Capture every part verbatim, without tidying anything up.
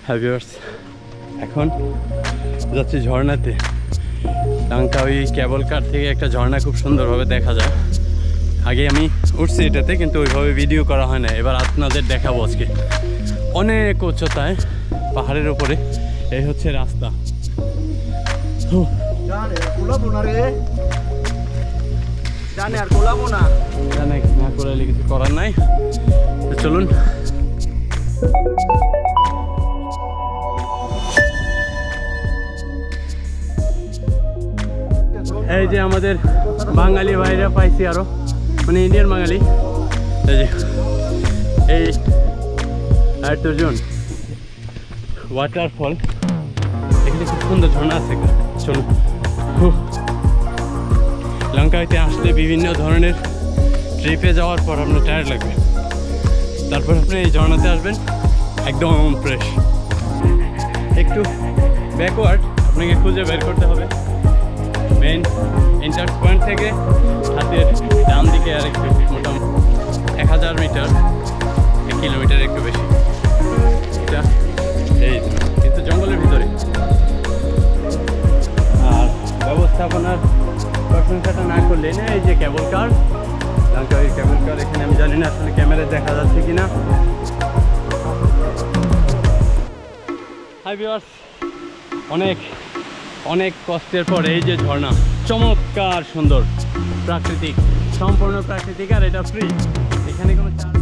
Hi viewers, এখন যাচ্ছি ঝর্ণাতে। Langkawi কেবল কার থেকে একটা ঝর্ণা খুব সুন্দরভাবে দেখা যায়। আগে আমি উঠছি এটাতে, কিন্তু ওইভাবে ভিডিও করা হয় না। এবার আপনাদের দেখাবো আজকে। অনেক উচ্চতায় পাহাড়ের উপরে এই হচ্ছে রাস্তা। না করলে কিছু করার নাই। চলুন। এই যে আমাদের বাঙালি ভাইরা পাইছি, আরো মানে ইন্ডিয়ান বাঙালি। এই যে এই terjun ওয়াটারফল, এখানে খুব সুন্দর ঝর্ণা আছে। চলুন। লঙ্কাইতে আসলে বিভিন্ন ধরনের ট্রিপে যাওয়ার পর আপনার টায়ার্ড লাগবে, তারপর আপনি এই ঝর্ণাতে আসবেন একদম ফ্রেশ। একটু ব্যাকওয়ার্ড, আপনাকে খুঁজে বের করতে হবে। মেইন এন্টার পয়েন্ট থেকে হাতের ডান দিকে আর একটু মোটামুটি এক হাজার মিটার, এক কিলোমিটার একটু বেশি। এটা এই কিন্তু জঙ্গলের ভিতরে। আর ব্যবস্থাপনার প্রশংসাটা না করলে না, এই যে কেবল কার, লাঙ্কাউই কেবল কার। এখানে আমি জানি না আসলে ক্যামেরায় দেখা যাচ্ছে কিনা। হাই ভিউয়ার্স, অনেক অনেক কষ্টের পর এই যে ঝর্ণা, চমৎকার সুন্দর, প্রাকৃতিক, সম্পূর্ণ প্রাকৃতিক। আর এটা ফ্রি, এখানে কোনো চার্জ।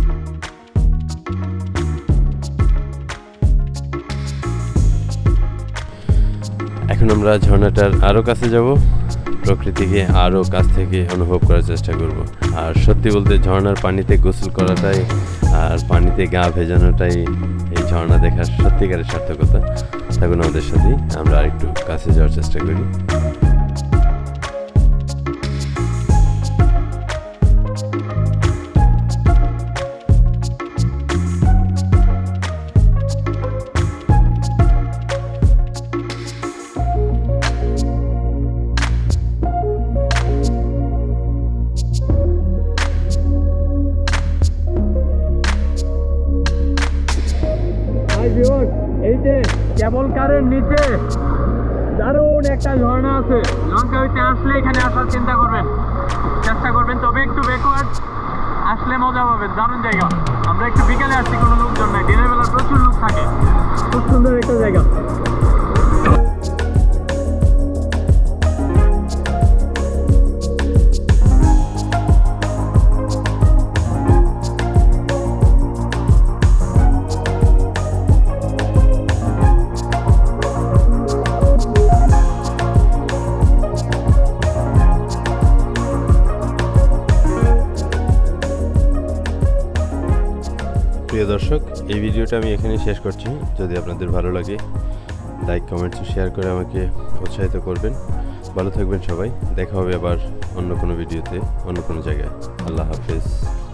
এখন আমরা ঝর্ণাটার আরও কাছে যাব, প্রকৃতিকে আরও কাছ থেকে অনুভব করার চেষ্টা করব। আর সত্যি বলতে ঝর্ণার পানিতে গোসল করাটাই আর পানিতে গা ভেজানোটাই এই ঝর্ণা দেখার সত্যিকারের সার্থকতা। থাকুন আমাদের সাথেই, আমরা আর একটু কাছে যাওয়ার চেষ্টা করি। এই যে কেবল কারের নিচে দারুণ একটা ঝর্ণা আছে। লঙ্কাউইতে আসলে এখানে আসার চিন্তা করবেন, চেষ্টা করবেন, তবে একটু ব্যাকওয়ার্ড আসলে মজা পাবেন। দারুণ জায়গা। আমরা একটু বিকেলে আসছি, কোনো লোকজন নাই, দিনের বেলা প্রচুর লোক থাকে। খুব সুন্দর একটা জায়গা। প্রিয় দর্শক, এই ভিডিওটা আমি এখানে শেষ করছি। যদি আপনাদের ভালো লাগে, লাইক, কমেন্টস ও শেয়ার করে আমাকে উৎসাহিত করবেন। ভালো থাকবেন সবাই। দেখা হবে আবার অন্য কোনো ভিডিওতে, অন্য কোনো জায়গায়। আল্লাহ হাফেজ।